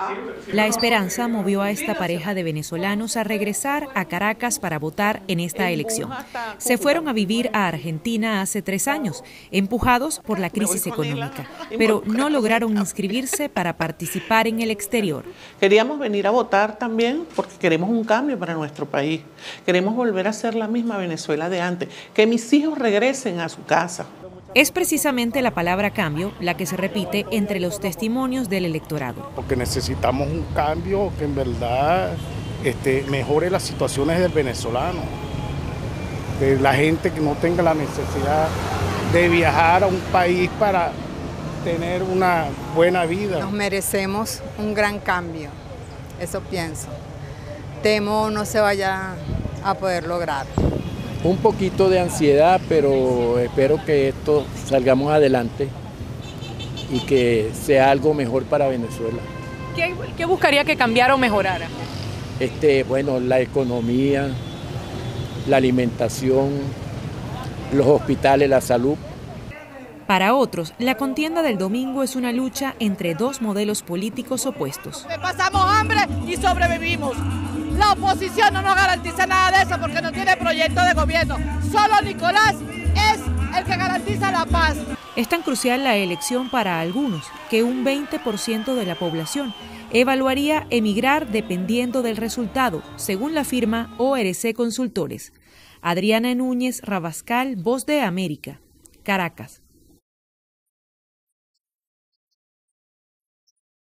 La esperanza movió a esta pareja de venezolanos a regresar a Caracas para votar en esta elección. Se fueron a vivir a Argentina hace 3 años, empujados por la crisis económica, pero no lograron inscribirse para participar en el exterior. Queríamos venir a votar también porque queremos un cambio para nuestro país. Queremos volver a ser la misma Venezuela de antes, que mis hijos regresen a su casa. Es precisamente la palabra cambio la que se repite entre los testimonios del electorado. Porque necesitamos un cambio que en verdad mejore las situaciones del venezolano. De la gente que no tenga la necesidad de viajar a un país para tener una buena vida. Nos merecemos un gran cambio, eso pienso. Temo no se vaya a poder lograr. Un poquito de ansiedad, pero espero que esto salgamos adelante y que sea algo mejor para Venezuela. ¿Qué buscaría que cambiara o mejorara? Bueno, la economía, la alimentación, los hospitales, la salud. Para otros, la contienda del domingo es una lucha entre 2 modelos políticos opuestos. Pasamos hambre y sobrevivimos. La oposición no nos garantiza nada de eso porque no tiene proyecto de gobierno. Solo Nicolás es el que garantiza la paz. Es tan crucial la elección para algunos que un 20% de la población evaluaría emigrar dependiendo del resultado, según la firma ORC Consultores. Adriana Núñez Rabascal, Voz de América, Caracas.